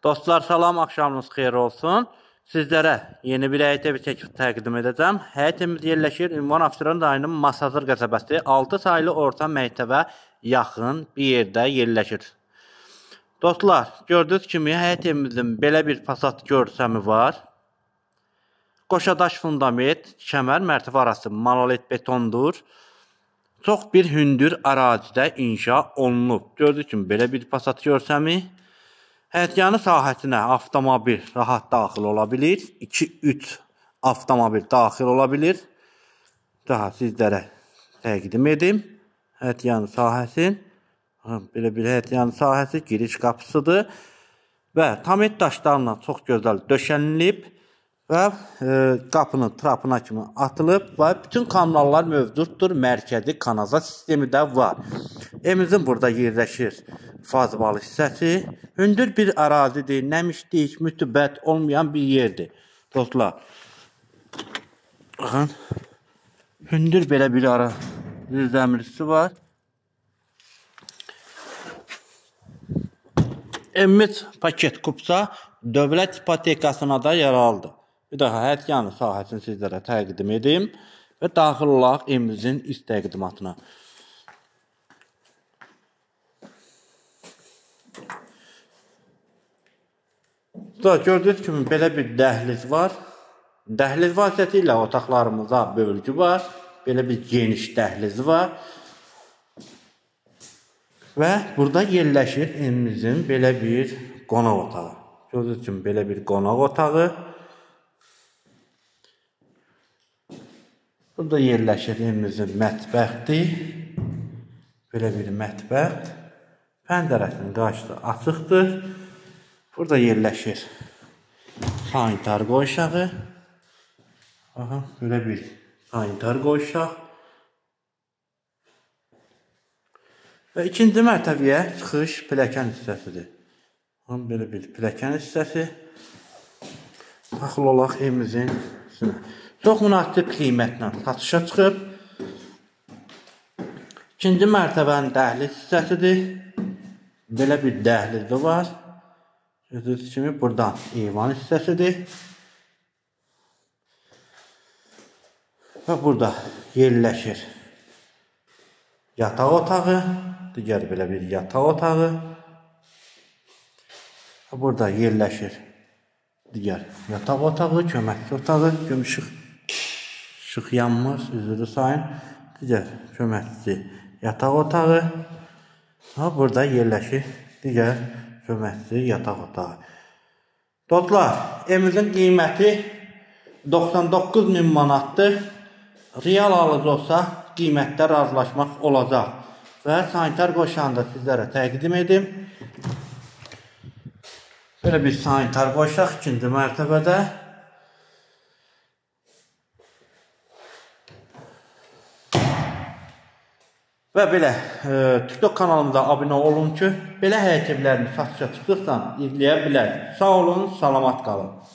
Dostlar salam, axşamınız xeyir olsun. Sizlərə yeni bir həyət evi təqdim edəcəm. Həyət evimiz yerləşir Ünvan Abşeron rayonunun Masazır qəsəbəsi 6 saylı orta məktəbə yaxın bir yerdə yerləşir. Dostlar, gördüyünüz kimi həyət evimizin belə bir fasad görsəmi var. Qoşadaş fundament, kəmər, mərtəbə arası monolit betondur. Çox bir hündür ərazidə inşa olunub. Gördüyünüz kimi belə bir fasad görsəmi. Həyətyanı sahəsinə avtomobil rahat daxil ola bilir. 2-3 avtomobil daxil ola bilir. Daha sizlərə təqdim edim. Həyətyanı sahəsin. Belə bir həyətyanı sahəsi giriş qapısıdır. Və tamet daşlarla çox gözəl döşənilib. Və qapının trapına kimi atılıb və bütün kanallar mövcuddur. Mərkəzi kanalizasiya sistemi də var. Evimizin burada yerləşir fazbalı hissəsi. Hündür bir ərazidir. Nəmişlik, mütibət olmayan bir yerdir. Dostlar, baxın, hündür belə bir zəmirisi var. Evimiz paket kupsa dövlət ipotekasına da yer aldı. Bir daha həyətyanı sahəsini sizlərə təqdim edim və daxil olaq evimizin üst təqdimatına. Gördüyünüz kimi belə bir dəhliz var. Dəhliz vasitəsilə otaqlarımıza bölgü var. Belə bir geniş dəhliz var. Və burada yerləşir evimizin belə bir qonaq otağı. Gördüyünüz kimi belə bir qonaq otağı. Burada yerləşir evimizin mətbəxdir. Belə bir mətbəx. Pəncərəsinin qarşısı açıqdır. Burada yerləşir sanitar qoyuşağı. Belə bir sanitar qoyuşaq. Və ikinci mərtəbəyə çıxış pilləkən hissəsidir. Belə bir pilləkən hissəsi. Daxil olaq evimizin üstünə. Çox münasib qiymətlə satışa çıxıb. İkinci mərtəbənin dəhliz hissəsidir. Belə bir dəhlizi var. Gördüyünüz kimi buradan eyvan hissəsidir. Və burada yerləşir yataq otağı. Digər belə bir yataq otağı. Və burada yerləşir digər yataq otağı, köməkçi otağı. Işıq yanmır, üzrü sayın. Digər köməkçi yataq otağı. Və burada yerləşir digər köməkçi yataq otağı. Dostlar, evimizin qiyməti 99.000 manatdır. Real alıcı olsa qiymətdə razılaşmaq olacaq. Və sanitar qoşağını da sizlərə təqdim edim. Belə bir sanitar qoşaq ikinci mərtəbədə. Və belə TikTok kanalımıza abunə olun ki, belə həyət evlərini satışa çıxırsan izləyə bilər. Sağ olun, salamat qalın.